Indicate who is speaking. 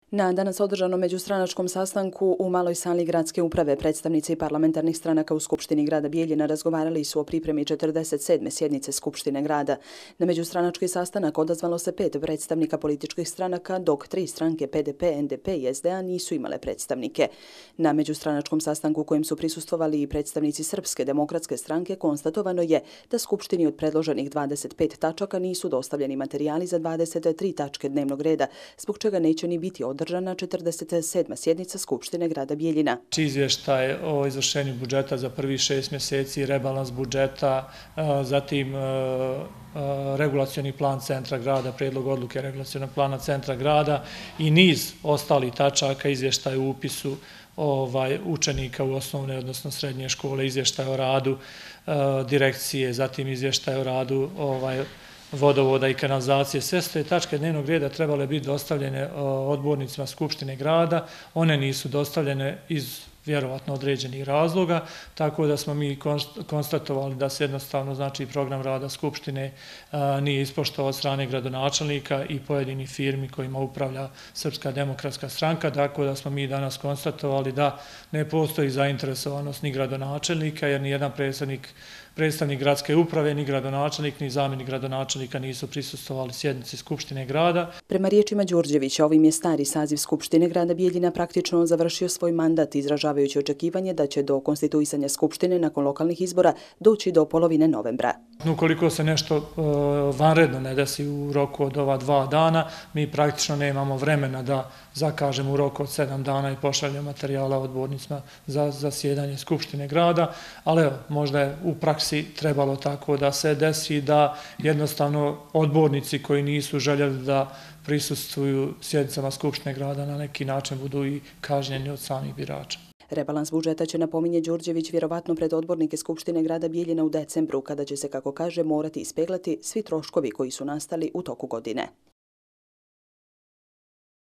Speaker 1: Na danas održanom međustranačkom sastanku u Maloj sali gradske uprave predstavnici parlamentarnih stranaka u Skupštini grada Bijeljina razgovarali su o pripremi 47. sjednice Skupštine grada. Na međustranački sastanak odazvalo se 5 predstavnika političkih stranaka, dok 3 stranke PDP, NDP i SDA nisu imale predstavnike. Na međustranačkom sastanku kojem su prisustvovali i predstavnici Srpske demokratske stranke konstatovano je da Skupštini od predloženih 25 tačaka nisu dostavljeni materijali za 23 tačke dnevnog reda, zbog čega neće ni biti održana 47. sjednica Skupštine grada Bijeljina.
Speaker 2: Izvještaj o izvršenju budžeta za prvih 6 mjeseci, rebalans budžeta, zatim regulacioni plan centra grada, prijedlog odluke regulacionog plana centra grada i niz ostalih tačaka, izvještaj u upisu učenika u osnovne, odnosno srednje škole, izvještaj o radu direkcije, zatim izvještaj o radu vodovoda i kanalizacije. Sve te tačke dnevnog reda trebale biti dostavljene odbornicima Skupštine grada. One nisu dostavljene iz vjerovatno određenih razloga, tako da smo mi konstatovali da se jednostavno znači program rada Skupštine nije ispoštovao od strane gradonačelnika i pojedinih firmi kojima upravlja Srpska demokratska stranka, tako da smo mi danas konstatovali da ne postoji zainteresovanost ni gradonačelnika, jer ni jedan predstavnik gradske uprave, ni gradonačelnik, ni zamjenik gradonačelnika nisu prisustvovali sjednici Skupštine grada.
Speaker 1: Prema riječima Đurđevića, ovim je stari saziv Skupštine grada Bijeljina praktično završio svoj mandat, izražavajući očekivanje da će do konstituisanja Skupštine nakon lokalnih izbora doći do polovine novembra.
Speaker 2: Ukoliko se nešto vanredno ne desi u roku od ova 2 dana, mi praktično nemamo vremena da zakažemo u roku od 7 dana i pošaljemo materijala odbornicima za zasjedanje Skupštine grada, ali evo, možda je u praksi trebalo tako da se desi da jednostavno odbornici koji nisu željeli da prisustvuju sjednicama Skupštine grada na neki način budu i kažnjeni od samih birača.
Speaker 1: Rebalans budžeta će, napominje Đurđević, vjerovatno pred odbornike Skupštine grada Bijeljina u decembru, kada će se, kako kaže, morati ispeglati svi troškovi koji su nastali u toku godine.